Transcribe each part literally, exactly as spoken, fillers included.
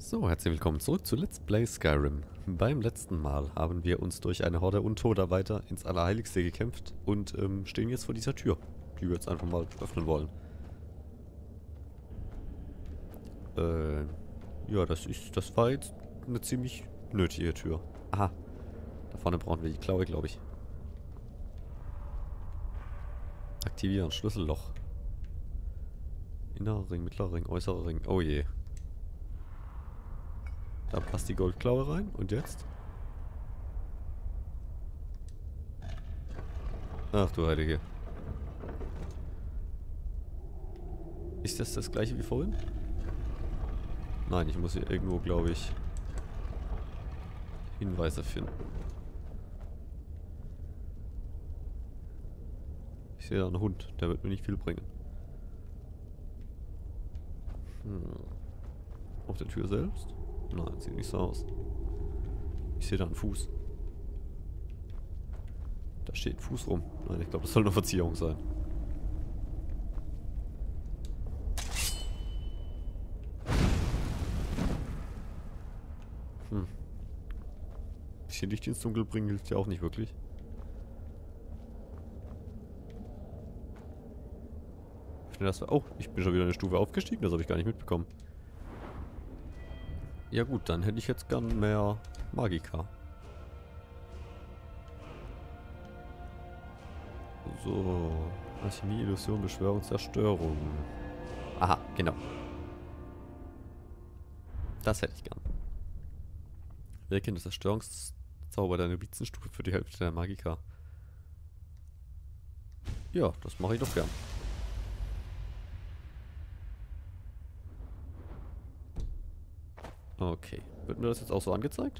So, herzlich willkommen zurück zu Let's Play Skyrim. Beim letzten Mal haben wir uns durch eine Horde Untoter weiter ins Allerheiligste gekämpft und ähm, stehen jetzt vor dieser Tür, die wir jetzt einfach mal öffnen wollen. Äh, ja, das ist, das war jetzt eine ziemlich nötige Tür. Aha, da vorne brauchen wir die Klaue, glaube ich. Aktivieren, Schlüsselloch. Innerer Ring, mittlerer Ring, äußerer Ring, oh je. Da passt die Goldklaue rein. Und jetzt? Ach du Heilige. Ist das das gleiche wie vorhin? Nein, ich muss hier irgendwo, glaube ich, Hinweise finden. Ich sehe da einen Hund. Der wird mir nicht viel bringen. Hm. Auf der Tür selbst? Nein, sieht nicht so aus. Ich sehe da einen Fuß. Da steht ein Fuß rum. Nein, ich glaube, das soll eine Verzierung sein. Hm. Bisschen Licht ins Dunkel bringen hilft ja auch nicht wirklich. Das war, oh, ich bin schon wieder eine Stufe aufgestiegen, das habe ich gar nicht mitbekommen. Ja gut, dann hätte ich jetzt gern mehr Magika. So, Alchemie, Illusion, Beschwörung, Zerstörung. Aha, genau. Das hätte ich gern. Wirkende Zerstörungszauber der Novizenstufe für die Hälfte der Magika. Ja, das mache ich doch gern. Okay. Wird mir das jetzt auch so angezeigt?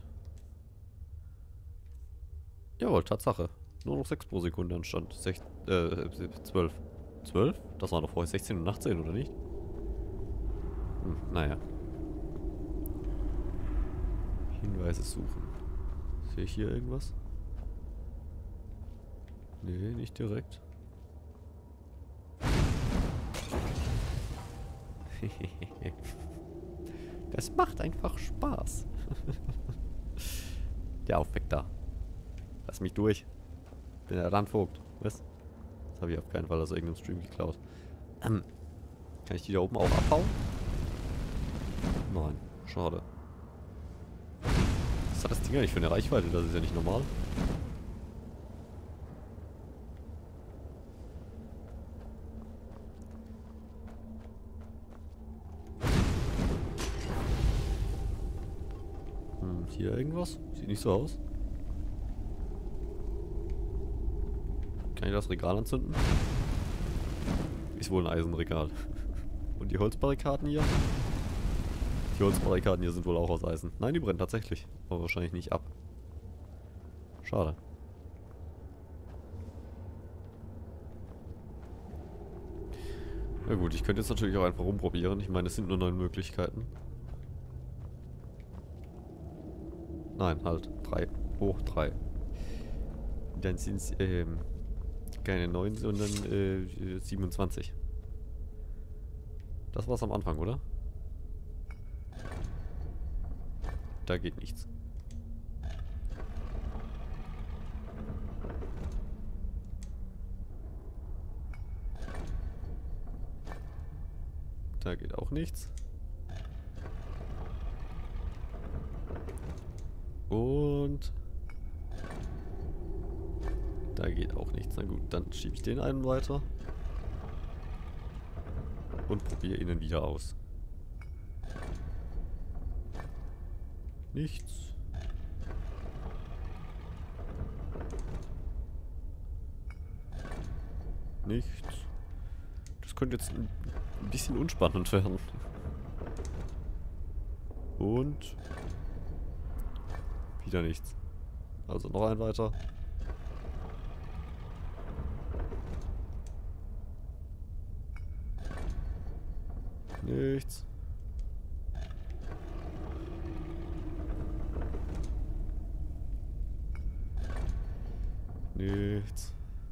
Jawohl, Tatsache. Nur noch sechs pro Sekunde anstatt sech, äh, zwölf. zwölf? Das war noch vorher sechzehn und achtzehn, oder nicht? Hm, naja. Hinweise suchen. Sehe ich hier irgendwas? Nee, nicht direkt. Das macht einfach Spaß. Der Aufweck da. Lass mich durch. Bin der Landvogt. Was? Das habe ich auf keinen Fall aus irgendeinem Stream geklaut. Ähm. Kann ich die da oben auch abhauen? Nein. Schade. Was hat das Ding eigentlich für eine Reichweite? Das ist ja nicht normal. Hier irgendwas? Sieht nicht so aus. Kann ich das Regal anzünden? Ist wohl ein Eisenregal. Und die Holzbarrikaden hier? Die Holzbarrikaden hier sind wohl auch aus Eisen. Nein, die brennen tatsächlich. Aber wahrscheinlich nicht ab. Schade. Na gut, ich könnte jetzt natürlich auch einfach rumprobieren. Ich meine, es sind nur neun Möglichkeiten. Nein, halt. drei. Hoch drei. Dann sind es ähm, keine neun, sondern äh, siebenundzwanzig. Das war's am Anfang, oder? Da geht nichts. Da geht auch nichts. Und da geht auch nichts. Na gut, dann schiebe ich den einen weiter. Und probiere ihn wieder aus. Nichts. Nichts. Das könnte jetzt ein bisschen unspannend werden. Und wieder nichts. Also noch ein weiter. Nichts. Nichts.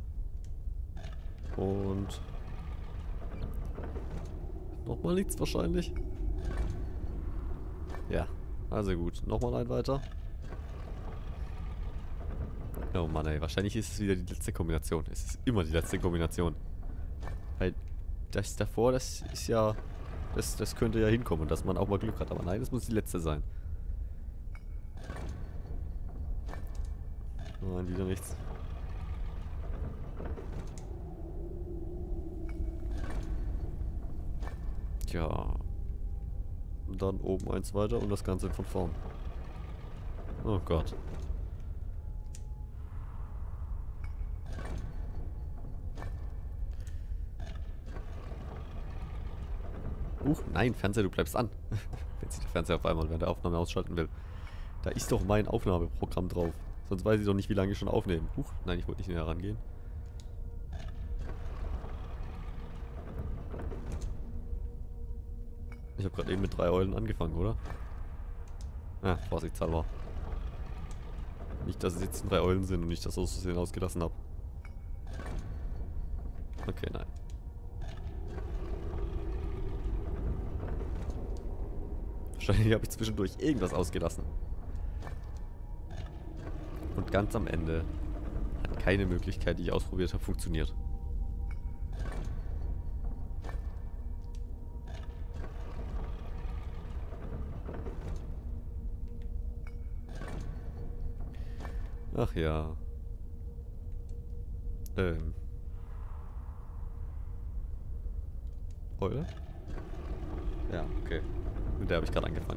Und nochmal nichts wahrscheinlich. Ja, also gut. Nochmal ein weiter. Oh Mann, ey. Wahrscheinlich ist es wieder die letzte Kombination. Es ist immer die letzte Kombination. Weil das davor, das ist ja... Das, das könnte ja hinkommen, dass man auch mal Glück hat. Aber nein, das muss die letzte sein. Nein, wieder nichts. Tja. Und dann oben eins weiter und das Ganze von vorn. Oh Gott. Huch, nein, Fernseher, du bleibst an. Wenn sich der Fernseher auf einmal während der Aufnahme ausschalten will. Da ist doch mein Aufnahmeprogramm drauf. Sonst weiß ich doch nicht, wie lange ich schon aufnehme. Huch, nein, ich wollte nicht näher rangehen. Ich habe gerade eben mit drei Eulen angefangen, oder? Ah, vorsichtshalber. Nicht, dass es jetzt drei Eulen sind und ich das aus Versehen ausgelassen habe. Okay, nein. Wahrscheinlich habe ich zwischendurch irgendwas ausgelassen. Und ganz am Ende hat keine Möglichkeit, die ich ausprobiert habe, funktioniert. Ach ja. Ähm. Eule? Ja, okay. Mit der habe ich gerade angefangen.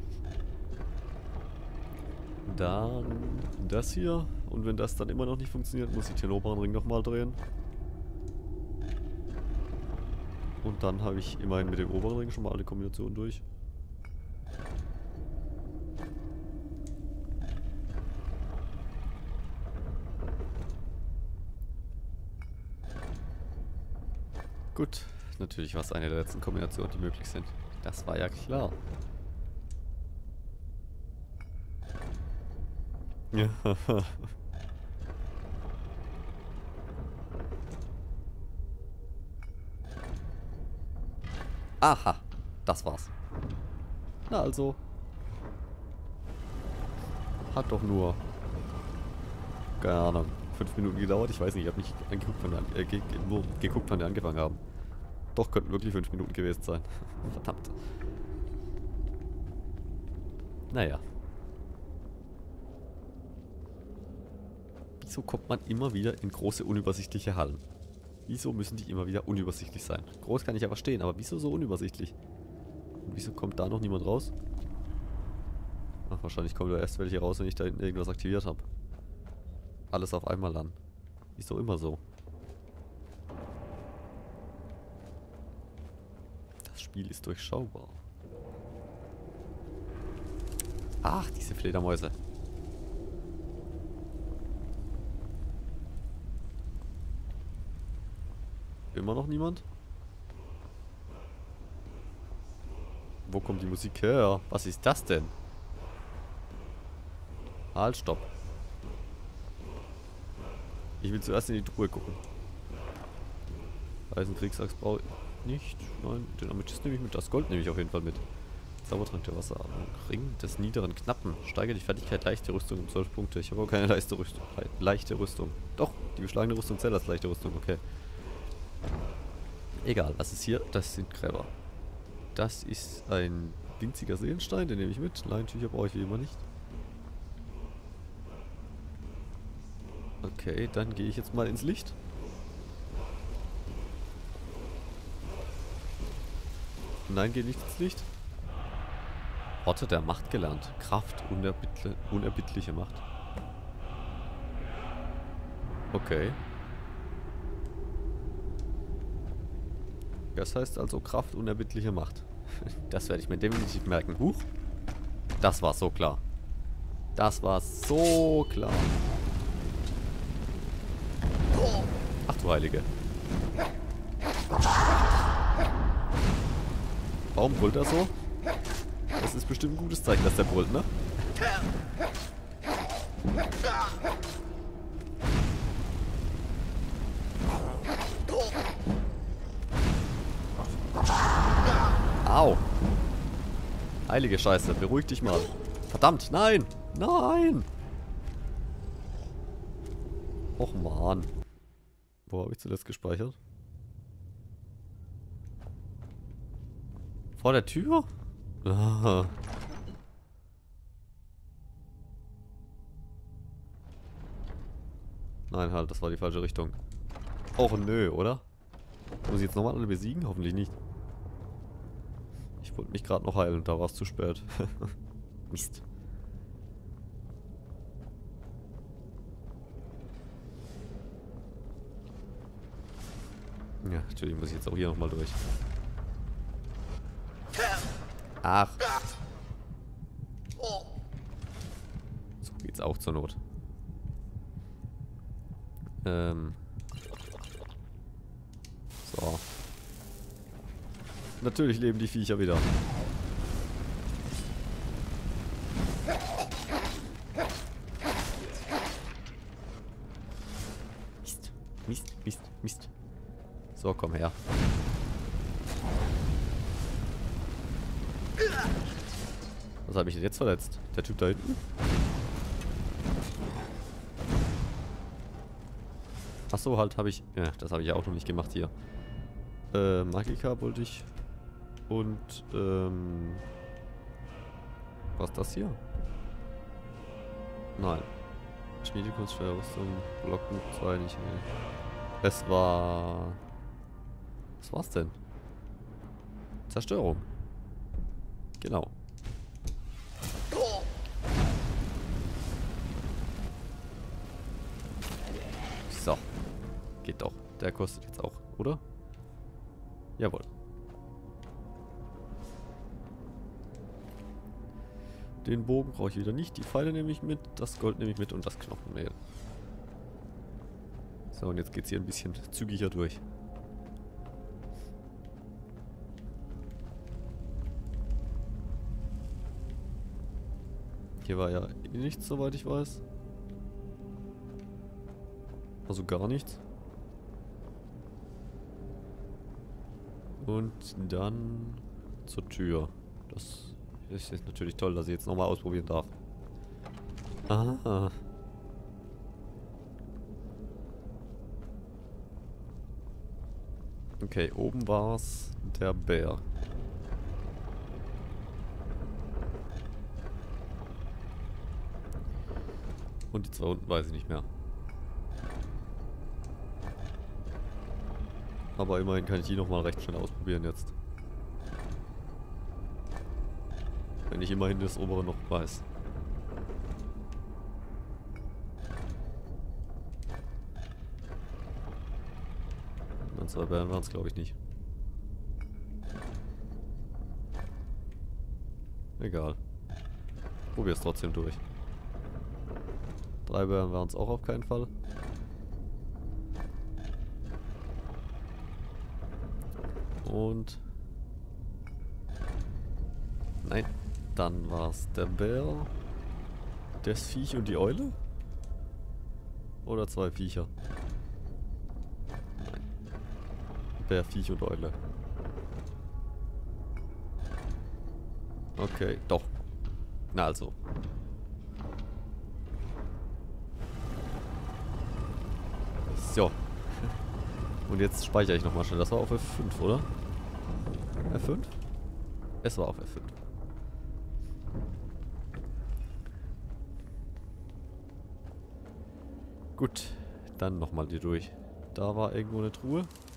Dann das hier. Und wenn das dann immer noch nicht funktioniert, muss ich den oberen Ring nochmal drehen. Und dann habe ich immerhin mit dem oberen Ring schon mal alle Kombinationen durch. Gut, natürlich war es eine der letzten Kombinationen, die möglich sind. Das war ja klar. Ja. Aha, das war's. Na also. Hat doch nur, keine Ahnung, fünf Minuten gedauert. Ich weiß nicht, ich habe nicht angeguckt, wann wir, äh, ge nur geguckt, wann wir angefangen haben. Doch, könnten wirklich fünf Minuten gewesen sein. Verdammt. Naja. Wieso kommt man immer wieder in große, unübersichtliche Hallen? Wieso müssen die immer wieder unübersichtlich sein? Groß kann ich ja verstehen, aber wieso so unübersichtlich? Und wieso kommt da noch niemand raus? Ach, wahrscheinlich kommt da erst welche raus, wenn ich da hinten irgendwas aktiviert habe. Alles auf einmal dann. Wieso immer so? Das Spiel ist durchschaubar. Ach, diese Fledermäuse. Immer noch niemand? Wo kommt die Musik her? Was ist das denn? Halt, stopp. Ich will zuerst in die Truhe gucken. Eisenkriegsachs brauche ich nicht. Nein, den Amethyst nehme ich mit. Das Gold nehme ich auf jeden Fall mit. Zaubertrank der Wasser. Ring des niederen Knappen. Steigere die Fertigkeit leichte Rüstung um zwölf Punkte. Ich habe aber keine leichte Rüstung. Leichte Rüstung. Doch, die beschlagene Rüstung zählt als leichte Rüstung. Okay. Egal, was ist hier? Das sind Gräber. Das ist ein winziger Seelenstein, den nehme ich mit. Leintücher brauche ich wie immer nicht. Okay, dann gehe ich jetzt mal ins Licht. Nein, gehe nicht ins Licht. Worte der Macht gelernt. Kraft, unerbittli unerbittliche Macht. Okay. Das heißt also Kraft, unerbittliche Macht. Das werde ich mir definitiv merken. Huch. Das war so klar. Das war so klar. Ach du Heilige. Warum brüllt er so? Das ist bestimmt ein gutes Zeichen, dass der brüllt, ne? Au. Heilige Scheiße, beruhig dich mal. Verdammt, nein! Nein! Och man. Wo habe ich zuletzt gespeichert? Vor der Tür? Ah. Nein, halt, das war die falsche Richtung. Och nö, oder? Muss ich jetzt nochmal alle besiegen? Hoffentlich nicht. Ich wollte mich gerade noch heilen und da war es zu spät. Mist. Ja, natürlich muss ich jetzt auch hier nochmal durch. Ach. So geht's auch zur Not. Ähm. So. Natürlich leben die Viecher wieder. Mist, Mist, Mist, Mist. So, komm her. Was habe ich denn jetzt verletzt? Der Typ da hinten? Achso, halt habe ich... Ja, das habe ich ja auch noch nicht gemacht hier. Äh, Magika wollte ich... Und, ähm... was ist das hier? Nein. Schmiedekunst, Verrüstung, Blocken, zwei nicht. Nee. Es war... Was war's denn? Zerstörung. Genau. So. Geht doch. Der kostet jetzt auch, oder? Jawohl. Den Bogen brauche ich wieder nicht. Die Pfeile nehme ich mit. Das Gold nehme ich mit und das Knochenmehl. So, und jetzt geht es hier ein bisschen zügiger durch. Hier war ja eh nichts, soweit ich weiß. Also gar nichts. Und dann zur Tür. Das ist jetzt natürlich toll, dass ich jetzt nochmal ausprobieren darf. Ah. Okay, oben war es der Bär. Und die zwei unten weiß ich nicht mehr. Aber immerhin kann ich die nochmal recht schnell ausprobieren jetzt. Wenn ich immerhin das obere noch weiß. Und zwei Bären waren es glaube ich nicht. Egal. Probier es trotzdem durch. Drei Bären waren es auch auf keinen Fall. Und... Nein. Dann war es der Bär, das Viech und die Eule? Oder zwei Viecher? Nein. Bär, Viech und Eule. Okay, doch. Na also. So. Und jetzt speichere ich nochmal schnell. Das war auf F fünf, oder? F fünf? Es war auf F fünf. Gut, dann nochmal hier durch. Da war irgendwo eine Truhe.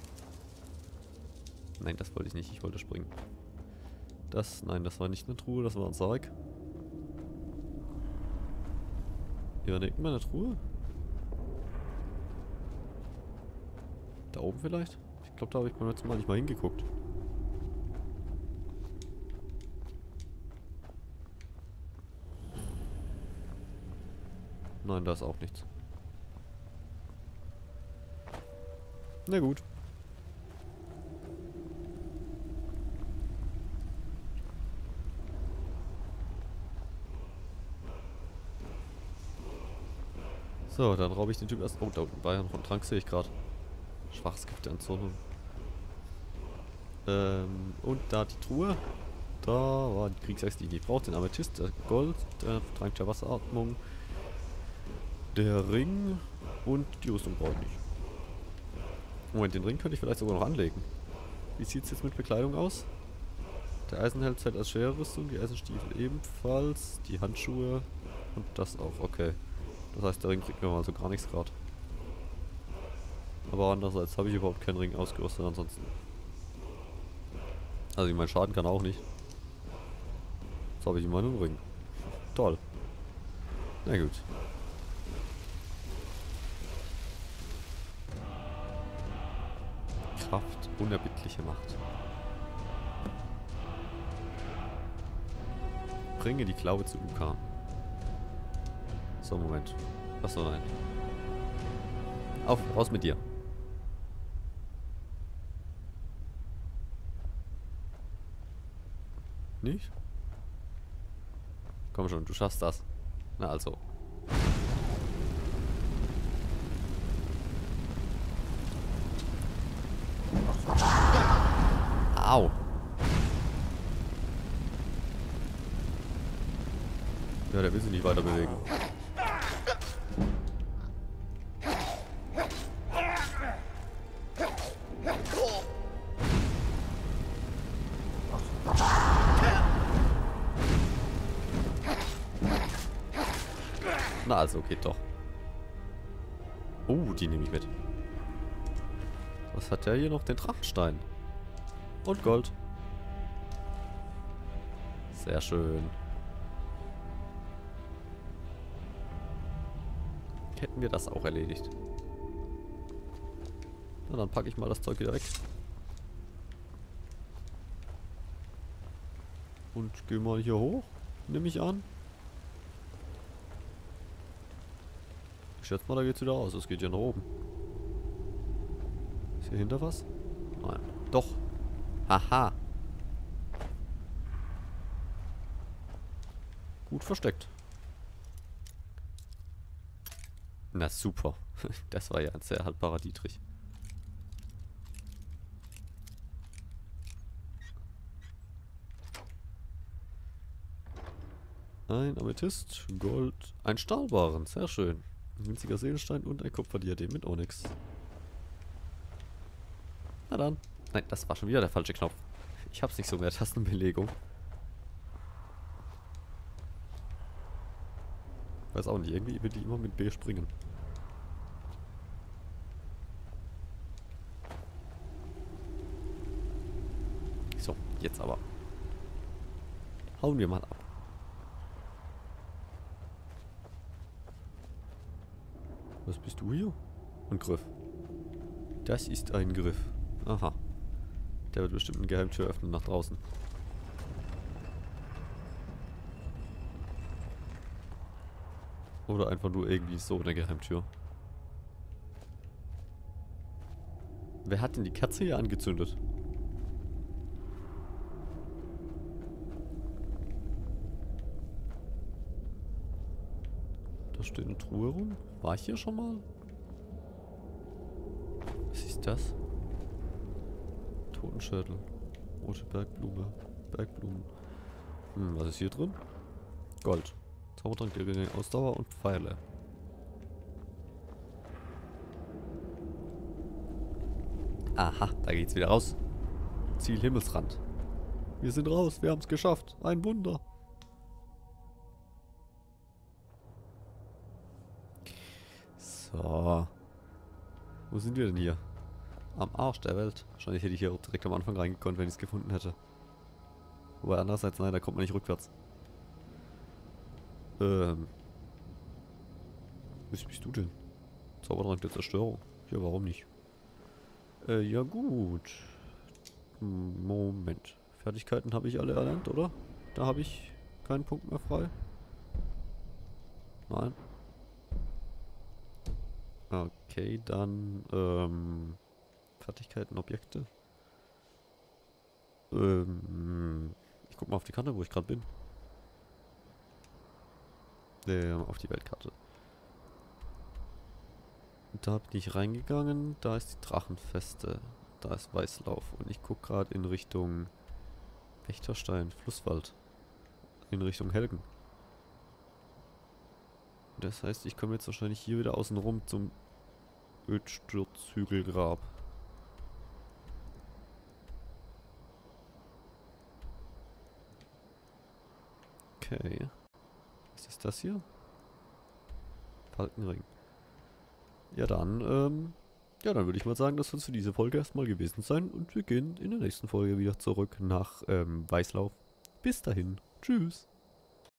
Nein, das wollte ich nicht. Ich wollte springen. Das, nein, das war nicht eine Truhe, das war ein Sarg. Hier war irgendwann eine Truhe. Da oben vielleicht? Ich glaube, da habe ich beim letzten Mal nicht mal hingeguckt. Nein, da ist auch nichts. Na gut. So, dann raube ich den Typ erst... Oh, da unten war ja noch ein Trank, sehe ich gerade. Schwaches Gift der Entzündung. Ähm, und da die Truhe. Da war die Kriegsaxt, die ich nicht brauche. Den Amethyst, der Gold, der Trank der Wasseratmung, der Ring und die Rüstung brauche ich nicht. Moment, den Ring könnte ich vielleicht sogar noch anlegen. Wie sieht es jetzt mit Bekleidung aus? Der Eisenhelm zählt als schwere Rüstung, die Eisenstiefel ebenfalls, die Handschuhe und das auch, okay. Das heißt, der Ring kriegt mir mal so gar nichts gerade. Aber andererseits habe ich überhaupt keinen Ring ausgerüstet ansonsten. Also ich mein Schaden kann auch nicht. Jetzt habe ich immer einen Ring. Toll. Na gut. Kraft, unerbittliche Macht. Bringe die Klaue zu Ukan. So, Moment. Achso, nein. Auf, raus mit dir. Nicht? Komm schon, du schaffst das. Na also. Au. Ja, der will sich nicht weiter bewegen. Na also, geht doch. Oh, die nehme ich mit. Was hat der hier noch? Den Drachenstein. Und Gold. Sehr schön. Hätten wir das auch erledigt. Na, dann packe ich mal das Zeug wieder weg. Und gehe mal hier hoch. Nehme ich an. Ich schätze mal, da geht's wieder aus. Es geht ja nach oben. Ist hier hinter was? Nein. Doch. Haha. Gut versteckt. Na super. Das war ja ein sehr haltbarer Dietrich. Ein Amethyst, Gold, ein Stahlbarren. Sehr schön. Ein winziger Seelenstein und ein Kupferdiadem mit Onyx. Na dann. Nein, das war schon wieder der falsche Knopf. Ich hab's nicht so mehr. Tastenbelegung. Weiß auch nicht. Irgendwie will die immer mit B springen. So, jetzt aber. Hauen wir mal ab. Was bist du hier? Ein Griff. Das ist ein Griff. Aha. Der wird bestimmt eine Geheimtür öffnen nach draußen. Oder einfach nur irgendwie so eine Geheimtür. Wer hat denn die Kerze hier angezündet? Da steht eine Truhe rum. War ich hier schon mal? Was ist das? Totenschädel. Rote Bergblume. Bergblumen. Hm, was ist hier drin? Gold. Zaubertrank der geringe Ausdauer und Pfeile. Aha, da geht's wieder raus. Ziel Himmelsrand. Wir sind raus, wir haben es geschafft. Ein Wunder. So. Wo sind wir denn hier? Am Arsch der Welt. Wahrscheinlich hätte ich hier direkt am Anfang reingekonnt, wenn ich es gefunden hätte. Wobei andererseits, nein, da kommt man nicht rückwärts. Ähm. Was bist du denn? Zaubertrank der Zerstörung. Ja, warum nicht? Äh, ja gut. Moment. Fertigkeiten habe ich alle erlernt, oder? Da habe ich keinen Punkt mehr frei. Nein. Okay, dann, ähm, Fertigkeiten, Objekte. Ähm, ich guck mal auf die Karte, wo ich gerade bin. Ähm, auf die Weltkarte. Da bin ich reingegangen, da ist die Drachenfeste. Da ist Weißlauf und ich guck gerade in Richtung Wächterstein, Flusswald. In Richtung Helgen. Das heißt, ich komme jetzt wahrscheinlich hier wieder außen rum zum Ödsturzhügelgrab. Okay. Was ist das hier? Falkenring. Ja dann, ähm... ja, dann würde ich mal sagen, das soll es für diese Folge erstmal gewesen sein. Und wir gehen in der nächsten Folge wieder zurück nach ähm, Weißlauf. Bis dahin. Tschüss.